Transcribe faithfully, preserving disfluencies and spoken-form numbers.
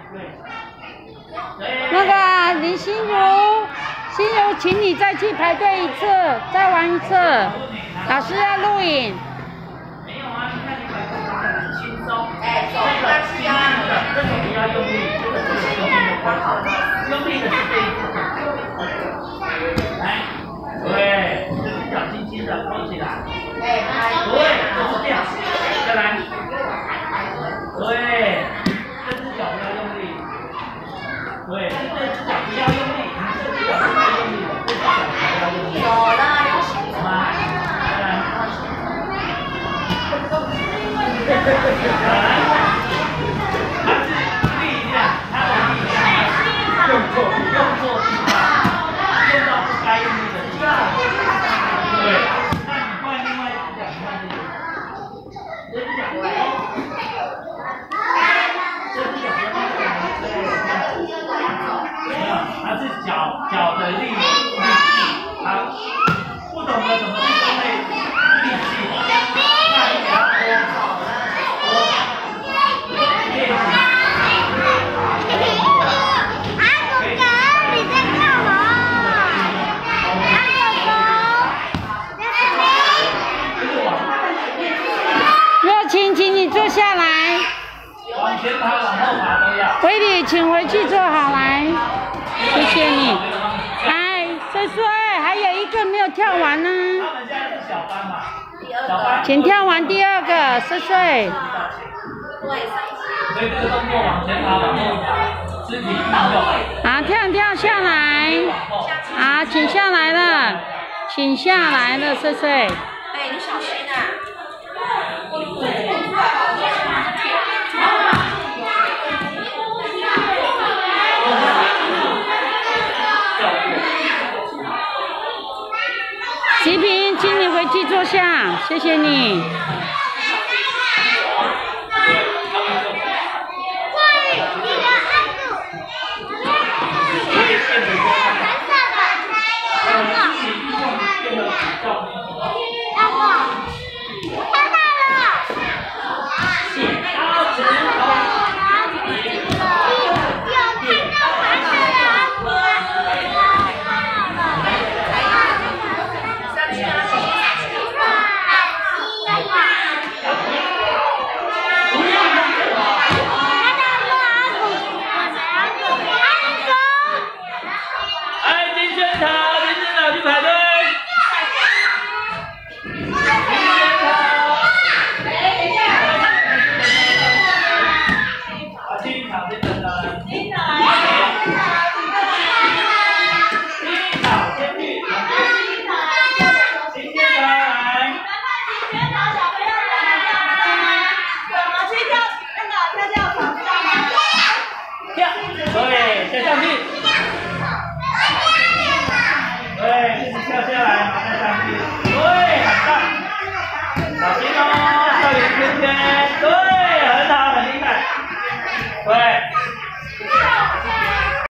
那个林心如，心如，请你再去排队一次，再玩一次。老师要录影。 没有啊，你看你摆动作很轻松，哎，这个轻轻的，这种不要用力，这个是用力的关好，用力的是这一部分。来，对，这只脚轻轻的勾起来。哎，对，就是这样。再来，对，这只脚不要用力。对，是这只脚不要用力，这只脚是不要用力的，这只脚不要用力。有了，有什么？再来。来，它是力量，它的力量用错用错地方，用到不该用力的地方。对，那你换另外一只脚，你换这只，这只脚不要，这只脚不要用力，没有，它是脚脚的力力气，好，不懂得怎么去分类力气，那你给它多。 坐下来， 往前爬，往后爬都要。 维里，请回去坐好来，谢谢你。哎，岁岁，还有一个没有跳完呢。 他们现在是小班嘛，小班。 请跳完第二个，岁岁。 所以这个动作往前爬，往后爬，肢体运动。 好，跳跳下来。好，请下来了，请下来了，岁岁。 哎，你小心啊！ 齐平，请你回去坐下，谢谢你。 再上去，对，一直跳下来，然后再上去，对，很棒，小心哦，跳圆圈圈，对，很好，很厉害，对。